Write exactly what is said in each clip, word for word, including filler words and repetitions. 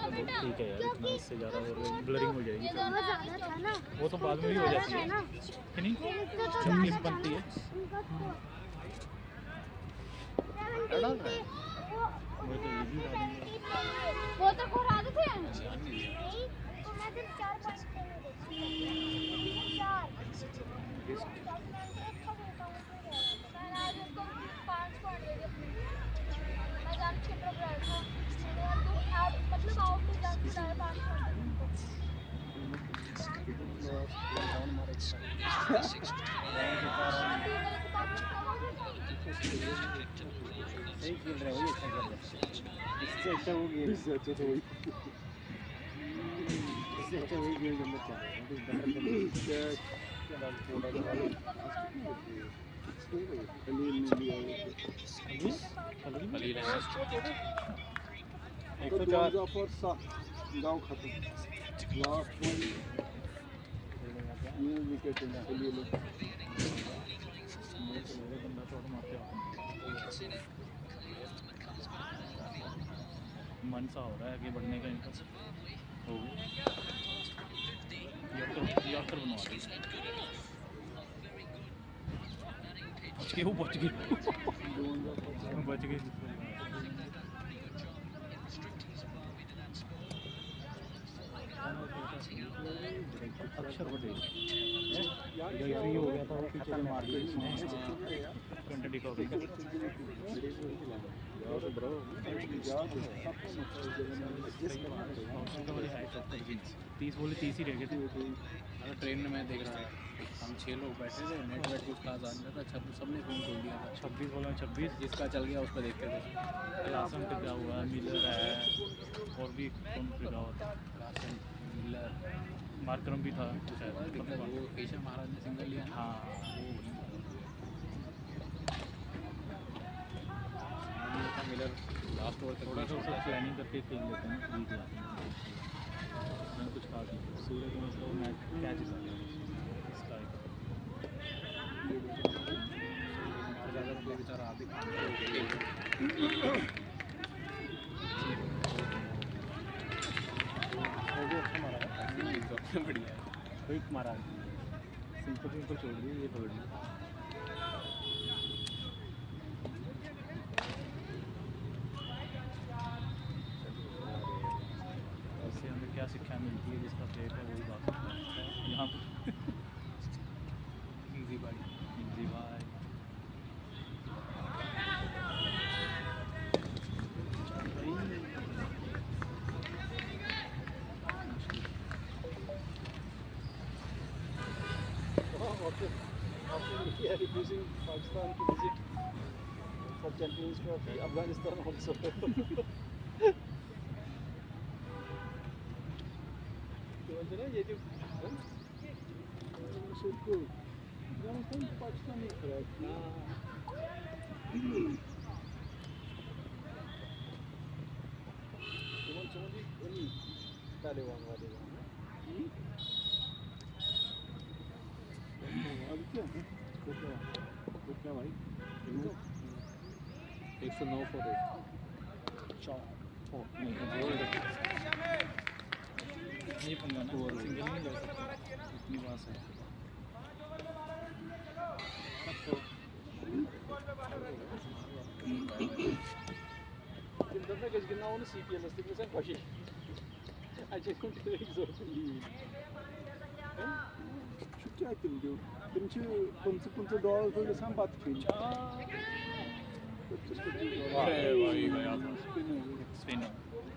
ठीक है यार, इतना इससे ज़्यादा और ब्लरिंग हो जाएगी। वो तो बाद में भी हो जाती है कि नहीं, छब्बीस बनती है। वो तो ये भी वो तो घुरा देते हैं। मतलब आउट हो जाती है पाँच सही खेल रहे हो, ये अच्छा खेल रहे हो। इससे अच्छा वो गेम, इससे अच्छा तो वही इससे अच्छा वही गेम जब मैं चाह रहा हूँ क्या क्या बात बोला था खलील ने लिया खलील है एक सौ चार फॉर सात गाँव खत्म लास्ट वन न्यू विकेट है खलील मेरे बंदा शॉट मारते हो मन सा हो रहा है आगे बढ़ने का इनका हो गया। यॉर्कर बनवा रहे बच गए, वो बच गए बच गए अक्षर बटे फ्री हो गया था वो पीछे से मार दिया इसने ट्वेंटी का तीस बोले तीस ही रह गए थे। अगर ट्रेन में मैं देख रहा था हम छः लोग बैठे थे, नेट वेट कुछ खास आ नहीं था, छब्बीस सबने फोन खोल दिया था। छब्बीस बोला छब्बीस जिसका चल गया उस पर देखते थे। लासन टिका हुआ है, मिलर है और भी कौन टिका हुआ था, लासन मिलर मार्करम भी था शायद, वो केशव महाराज ने सिंगल लिया। हाँ वो मिलर लास्ट ओवर तक थोड़ा सा उसका प्लानिंग करके खेल लेते हैं जीत जाते हैं, कुछ खास नहीं। सूर्य को मतलब मैच कैच कर इसका ज़्यादा कोई बेचारा आदि बढ़िया क्विक मारा, सिंपल सिंपल छोड़ दी, ये छोड़ दी। इससे हमें क्या शिक्षा मिलती है, जिसका प्लेट है वही बात करता है यहाँ पर। इजी भाई, इजी भाई refusing Pakistan to visit for Champions Trophy, Afghanistan also. ये जो अफगानिस्तान पाकिस्तान नहीं खड़ा ना, कौन समझी वही तालिबान वाले अब क्या कितना कितना भाई एक सौ नौ फॉर एट ये पंगा ना, सिंगल ही नहीं कर सकते इतनी बात है। Când dă că genau nu C P M este că se face. Acest cum trebuie să fie. Şu क्या तुम जो तुम च तुमसे तुमसे डॉलर को sam बात की। अरे भाई गया था स्पिनर।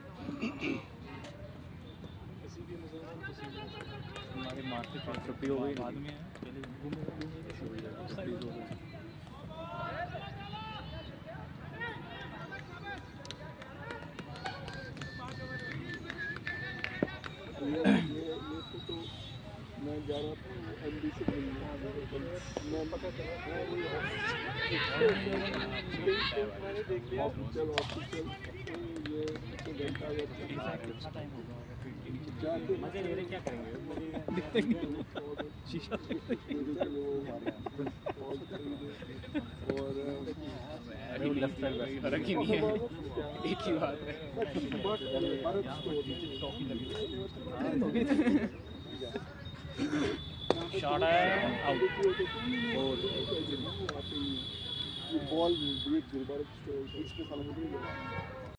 हमारे मार्केट में छुट्टी हो गई बाद में, पहले घूमे घूमे शुरू हो गया। ये ये फोटो मैं जा रहा था एम डी से मिलने, मैं पता चला मैं वही मैंने देख लिया, चलो ऑफिशियल ये तो घंटा या कितना टाइम होगा, मजे ले रहे क्या करेंगे, शीशा और अरे लेफ्ट साइड फर्क ही नहीं है, एक ही बात है। शॉट है out. Ball break Bharat store इसके सालों में